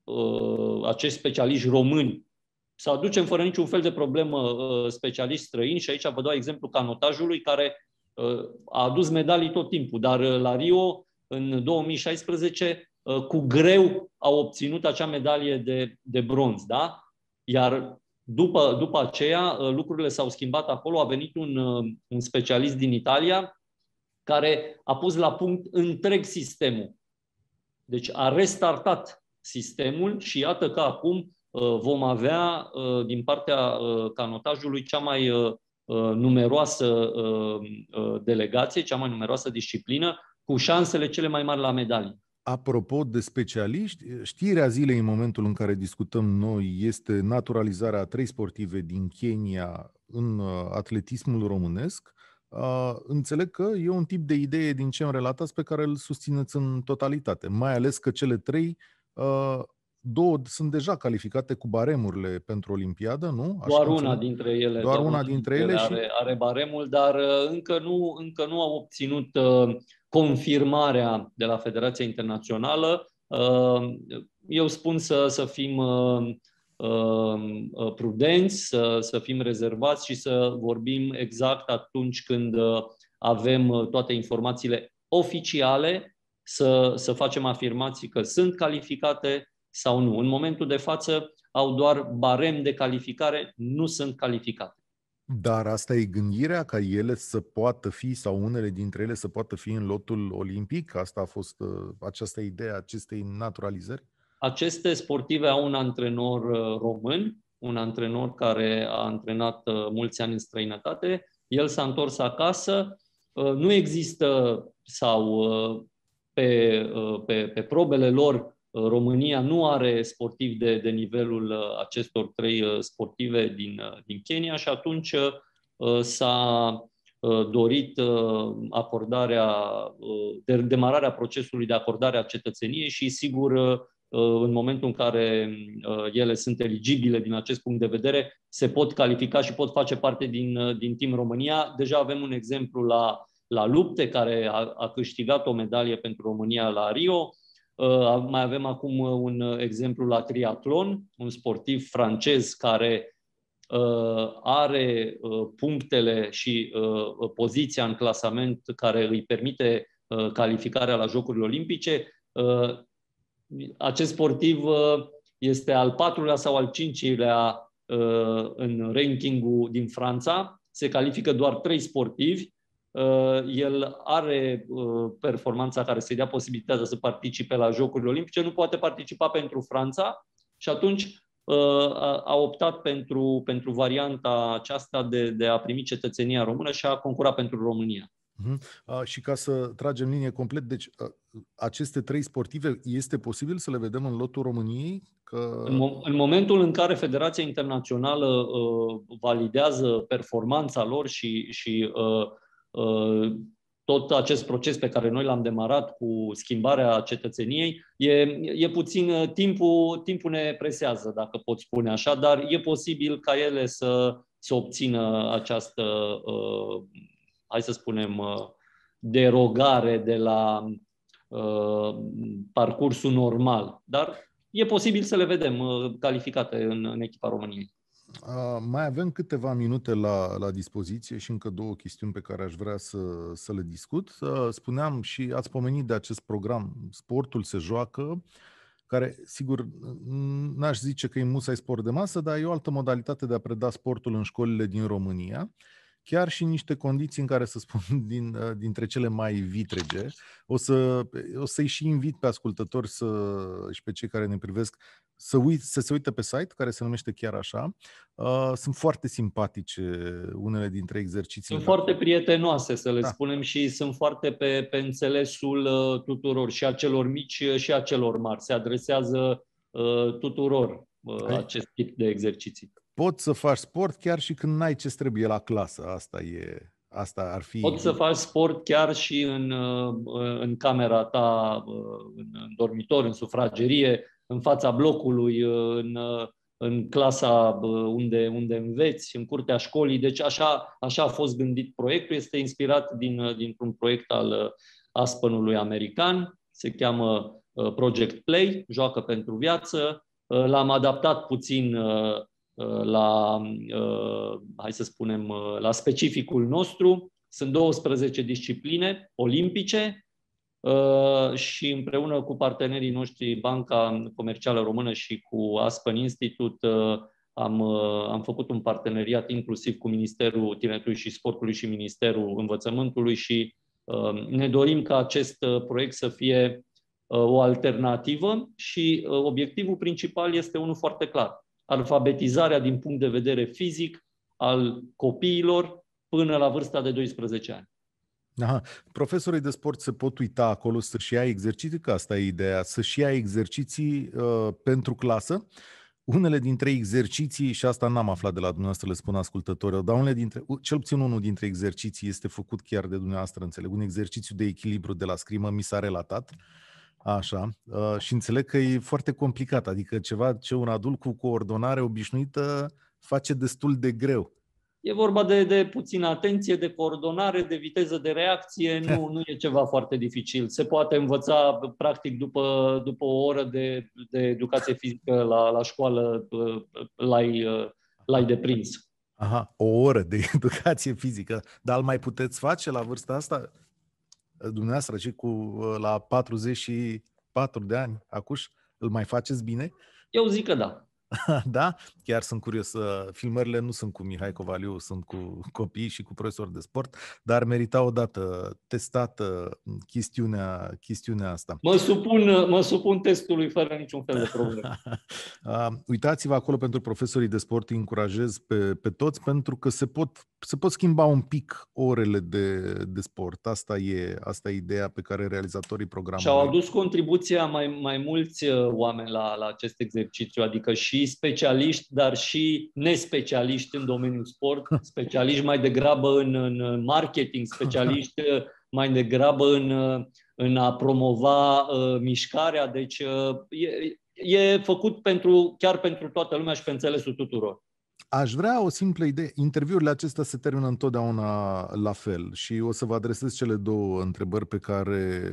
uh, acești specialiști români, să aducem fără niciun fel de problemă uh, specialiști străini. Și aici vă dau exemplu canotajului, care a adus medalii tot timpul, dar la Rio, în două mii șaisprezece, cu greu au obținut acea medalie de, de bronz. Da? Iar după, după aceea, lucrurile s-au schimbat acolo. A venit un, un specialist din Italia care a pus la punct întreg sistemul. Deci a restartat sistemul și iată că acum vom avea din partea canotajului cea mai numeroasă delegație, cea mai numeroasă disciplină, cu șansele cele mai mari la medalii. Apropo de specialiști, știrea zilei în momentul în care discutăm noi este naturalizarea a trei sportive din Kenya în atletismul românesc. Înțeleg că e un tip de idee din ce îmi relatați pe care îl susțineți în totalitate, mai ales că cele trei două sunt deja calificate cu baremurile pentru Olimpiadă, nu? Așa doar una dintre ele, doar, doar una dintre ele, ele și... are, are baremul, dar încă nu, încă nu au obținut uh, confirmarea de la Federația Internațională. Uh, eu spun să, să fim uh, uh, prudenți, să, să fim rezervați și să vorbim exact atunci când uh, avem toate informațiile oficiale, să, să facem afirmații că sunt calificate sau nu. În momentul de față au doar barem de calificare, nu sunt calificate. Dar asta e gândirea ca ele să poată fi, sau unele dintre ele să poată fi în lotul olimpic? Asta a fost această idee a acestei naturalizări? Aceste sportive au un antrenor român, un antrenor care a antrenat mulți ani în străinătate. El s-a întors acasă. Nu există, sau pe, pe, pe probele lor, România nu are sportivi de, de nivelul acestor trei sportive din, din Kenya și atunci s-a dorit acordarea, demararea procesului de acordare a cetățeniei și, sigur, în momentul în care ele sunt eligibile din acest punct de vedere, se pot califica și pot face parte din, din Team România. Deja avem un exemplu la, la lupte, care a, a câștigat o medalie pentru România la Rio. Uh, mai avem acum un exemplu la triatlon, un sportiv francez care uh, are uh, punctele și uh, poziția în clasament care îi permite uh, calificarea la Jocurile Olimpice. Uh, acest sportiv uh, este al patrulea sau al cincilea uh, în rankingul din Franța. Se califică doar trei sportivi. Uh, el are uh, performanța care să-i dea posibilitatea să participe la Jocurile Olimpice, nu poate participa pentru Franța și atunci uh, a, a optat pentru, pentru varianta aceasta de, de a primi cetățenia română și a concura pentru România. Uh-huh. Uh, și ca să tragem linie complet, deci uh, aceste trei sportive este posibil să le vedem în lotul României? Că... În, mo- în momentul în care Federația Internațională uh, validează performanța lor și, și uh, tot acest proces pe care noi l-am demarat cu schimbarea cetățeniei, e, e puțin, timpul, timpul ne presează, dacă pot spune așa, dar e posibil ca ele să, să obțină această, uh, hai să spunem, uh, derogare de la uh, parcursul normal. Dar e posibil să le vedem uh, calificate în, în echipa României. Uh, mai avem câteva minute la, la dispoziție și încă două chestiuni pe care aș vrea să, să le discut. Uh, spuneam și ați pomenit de acest program, Sportul se joacă, care, sigur, n-aș zice că e musai sport de masă, dar e o altă modalitate de a preda sportul în școlile din România, chiar și niște condiții în care, să spun, din, dintre cele mai vitrege. O, să, o să-i și invit pe ascultători să, și pe cei care ne privesc să, uit, să se uite pe site, care se numește chiar așa. Uh, sunt foarte simpatice unele dintre exerciții. Sunt foarte prietenoase, să le da. spunem, și sunt foarte pe, pe înțelesul uh, tuturor, și a celor mici și a celor mari. Se adresează uh, tuturor uh, acest tip de exerciții. Poți să faci sport chiar și când n-ai ce trebuie la clasă. Asta e, asta ar fi. Poți să faci sport chiar și în, în camera ta, în dormitor, în sufragerie, în fața blocului, în, în clasa unde, unde înveți, în curtea școlii. Deci așa, așa a fost gândit proiectul. Este inspirat din, dintr-un proiect al Aspenului american. Se cheamă Project Play, Joacă pentru viață. L-am adaptat puțin la, hai să spunem, la specificul nostru. Sunt douăsprezece discipline olimpice și împreună cu partenerii noștri, Banca Comercială Română și cu Aspen Institute, am, am făcut un parteneriat inclusiv cu Ministerul Tineretului și Sportului și Ministerul Învățământului și ne dorim ca acest proiect să fie o alternativă și obiectivul principal este unul foarte clar: alfabetizarea din punct de vedere fizic al copiilor până la vârsta de doisprezece ani. Aha. Profesorii de sport se pot uita acolo să-și ia exerciții, că asta e ideea, să-și ia exerciții uh, pentru clasă. Unele dintre exerciții, și asta n-am aflat de la dumneavoastră, le spun ascultătorilor, dar unele dintre, cel puțin unul dintre exerciții este făcut chiar de dumneavoastră, înțeleg, un exercițiu de echilibru de la scrimă, mi s-a relatat. Așa. Uh, și înțeleg că e foarte complicat, adică ceva ce un adult cu coordonare obișnuită face destul de greu. E vorba de, de puțină atenție, de coordonare, de viteză de reacție, nu, nu e ceva foarte dificil. Se poate învăța, practic, după, după o oră de, de educație fizică la, la școală, l-ai, l-ai deprins. Aha, o oră de educație fizică, dar îl mai puteți face la vârsta asta? Dumneavoastră, și cu la patruzeci și patru de ani, acuși, îl mai faceți bine? Eu zic că da. Da? Chiar sunt curios. Filmările nu sunt cu Mihai Covaliu, sunt cu copii și cu profesori de sport, dar merita odată testată chestiunea, chestiunea asta. Mă supun, mă supun testului fără niciun fel de problemă. Uitați-vă acolo pentru profesorii de sport, îi încurajez pe, pe toți, pentru că se pot, se pot schimba un pic orele de, de sport. Asta e, asta e ideea pe care realizatorii programului... Și-au adus contribuția mai, mai mulți oameni la, la acest exercițiu, adică și specialiști, dar și nespecialiști în domeniul sport, specialiști mai degrabă în, în marketing, specialiști mai degrabă în, în a promova uh, mișcarea, deci uh, e, e făcut pentru, chiar pentru toată lumea și pe înțelesul tuturor. Aș vrea o simplă idee. Interviurile acestea se termină întotdeauna la fel și o să vă adresez cele două întrebări pe care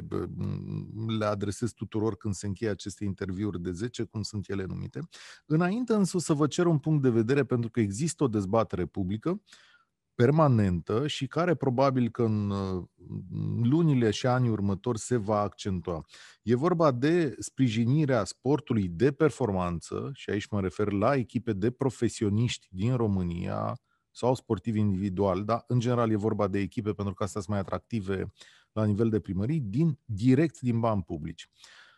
le adresez tuturor când se încheie aceste interviuri de zece, cum sunt ele numite. Înainte însă o să vă cer un punct de vedere, pentru că există o dezbatere publică permanentă și care probabil că în lunile și anii următori se va accentua. E vorba de sprijinirea sportului de performanță, și aici mă refer la echipe de profesioniști din România sau sportivi individuali, dar în general e vorba de echipe pentru că astea sunt mai atractive la nivel de primării, din, direct din bani publici.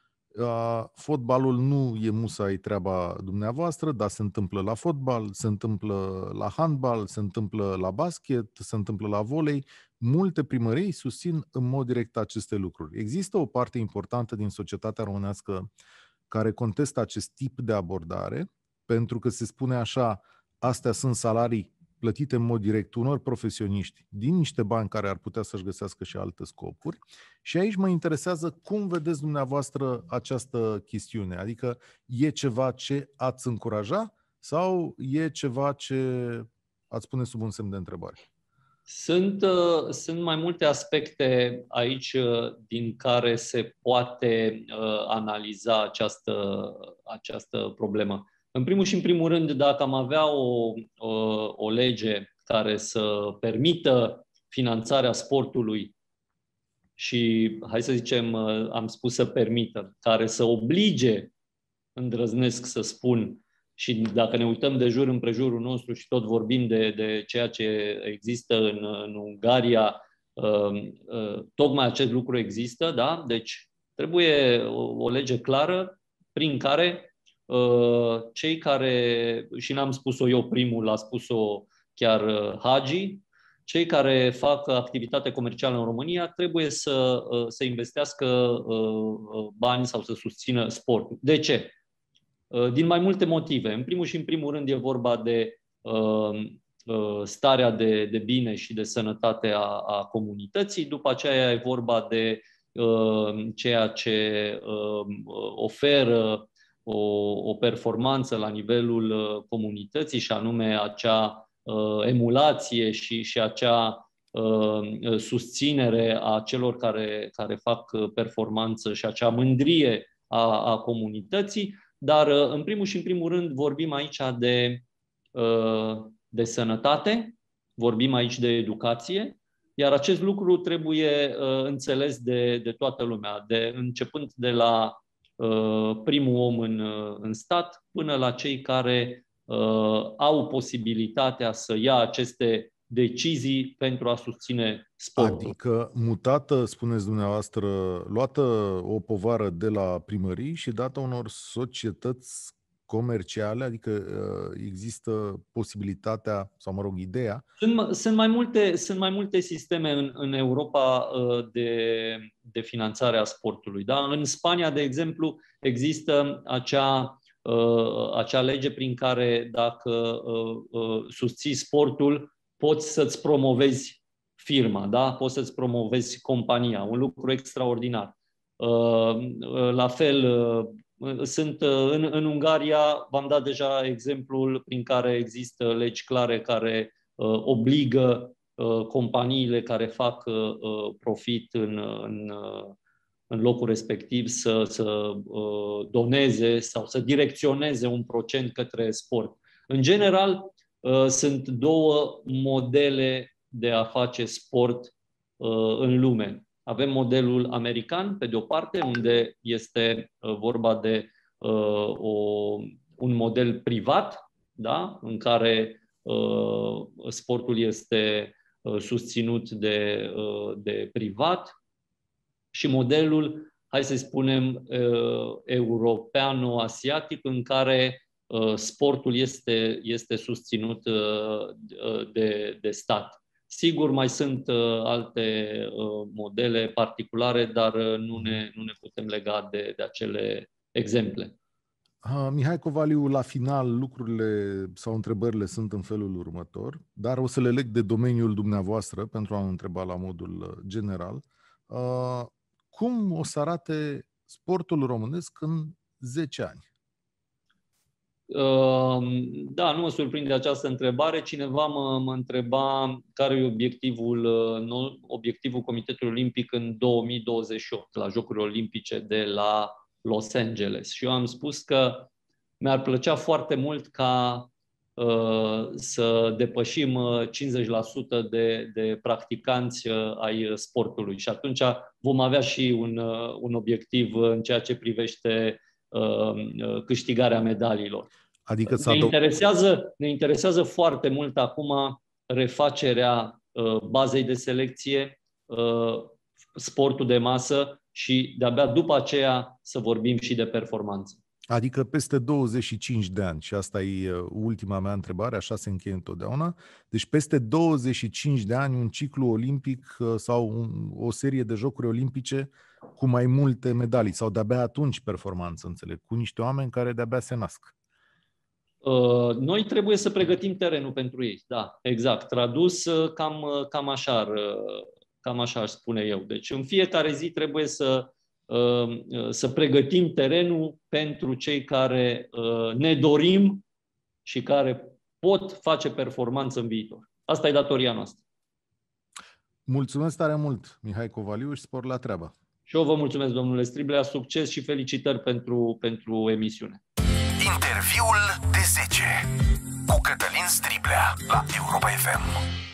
Uh, fotbalul nu e musai treaba dumneavoastră, dar se întâmplă la fotbal, se întâmplă la handbal, se întâmplă la basket, se întâmplă la volei. Multe primării susțin în mod direct aceste lucruri. Există o parte importantă din societatea românească care contestă acest tip de abordare, pentru că se spune așa, astea sunt salarii plătite în mod direct unor profesioniști din niște bani care ar putea să-și găsească și alte scopuri. Și aici mă interesează cum vedeți dumneavoastră această chestiune. Adică e ceva ce ați încuraja sau e ceva ce ați pune sub un semn de întrebare? Sunt, uh, sunt mai multe aspecte aici uh, din care se poate uh, analiza această, această problemă. În primul și în primul rând, dacă am avea o, o, o lege care să permită finanțarea sportului și, hai să zicem, am spus să permită, care să oblige, îndrăznesc să spun, și dacă ne uităm de jur împrejurul nostru și tot vorbim de, de ceea ce există în, în Ungaria, uh, uh, tocmai acest lucru există, da? Deci trebuie o, o lege clară prin care cei care, și n-am spus-o eu primul, l-a spus-o chiar Hagi, cei care fac activitate comercială în România trebuie să, să investească bani sau să susțină sportul. De ce? Din mai multe motive. În primul și în primul rând e vorba de starea de, de bine și de sănătate a, a comunității, după aceea e vorba de ceea ce oferă O, o performanță la nivelul uh, comunității și anume acea uh, emulație și, și acea uh, susținere a celor care, care fac performanță și acea mândrie a, a comunității, dar uh, în primul și în primul rând vorbim aici de, uh, de sănătate, vorbim aici de educație, iar acest lucru trebuie uh, înțeles de, de toată lumea, de, începând de la primul om în, în stat, până la cei care uh, au posibilitatea să ia aceste decizii pentru a susține sportul. Adică mutată, spuneți dumneavoastră, luată o povară de la primării și dată unor societăți comerciale, adică uh, există posibilitatea, sau mă rog, ideea. Sunt, sunt, mai, multe, sunt mai multe sisteme în, în Europa uh, de, de finanțare a sportului. Da? În Spania, de exemplu, există acea, uh, acea lege prin care dacă uh, uh, susții sportul, poți să-ți promovezi firma, da? Poți să-ți promovezi compania, un lucru extraordinar. La fel, sunt în, în Ungaria, v-am dat deja exemplul prin care există legi clare care obligă companiile care fac profit în, în, în locul respectiv să, să doneze sau să direcționeze un procent către sport. În general, sunt două modele de a face sport în lume. Avem modelul american, pe de o parte, unde este vorba de o, un model privat, da? În care sportul este susținut de, de privat, și modelul, hai să spunem, europeano-asiatic, în care sportul este, este susținut de, de stat. Sigur, mai sunt uh, alte uh, modele particulare, dar uh, nu, ne, nu ne putem lega de, de acele exemple. Uh, Mihai Covaliu, la final lucrurile sau întrebările sunt în felul următor, dar o să le leg de domeniul dumneavoastră pentru a întreba la modul general. Uh, cum o să arate sportul românesc în zece ani? Da, nu mă surprinde această întrebare. Cineva mă, mă întreba care e obiectivul, obiectivul Comitetului Olimpic în două mii douăzeci și opt, la Jocurile Olimpice de la Los Angeles. Și eu am spus că mi-ar plăcea foarte mult ca uh, să depășim cincizeci la sută de, de practicanți ai sportului. Și atunci vom avea și un, un obiectiv în ceea ce privește câștigarea medaliilor. Adică ne, interesează, ne interesează foarte mult acum refacerea uh, bazei de selecție, uh, sportul de masă și de-abia după aceea să vorbim și de performanță. Adică peste douăzeci și cinci de ani, și asta e ultima mea întrebare, așa se încheie întotdeauna, deci peste douăzeci și cinci de ani un ciclu olimpic sau un, o serie de jocuri olimpice cu mai multe medalii sau de-abia atunci performanță, înțeleg, cu niște oameni care de-abia se nasc. Uh, noi trebuie să pregătim terenul pentru ei, da, exact. Tradus, cam, cam, așa, cam așa aș spune eu. Deci în fiecare zi trebuie să să pregătim terenul pentru cei care ne dorim și care pot face performanță în viitor. Asta e datoria noastră. Mulțumesc tare mult, Mihai Covaliu, și spor la treabă. Și eu vă mulțumesc, domnule Striblea, succes și felicitări pentru, pentru emisiune. Interviul de zece cu Cătălin Striblea la Europa F M.